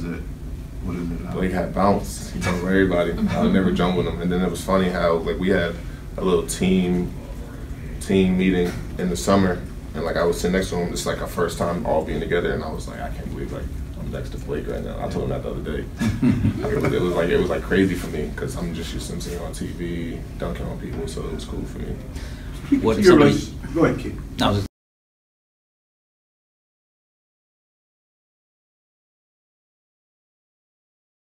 is it? What is it? Blake had bounce. He jumped with everybody. I would never jump with him. And then it was funny how like we had a little team meeting in the summer, and like I was sitting next to him. It's like our first time all being together, and I was like, I can't believe like I'm next to Blake right now. I told him that the other day. it was like crazy for me because I'm just used to seeing him on TV, dunking on people, so it was cool for me. What Go ahead, Kid.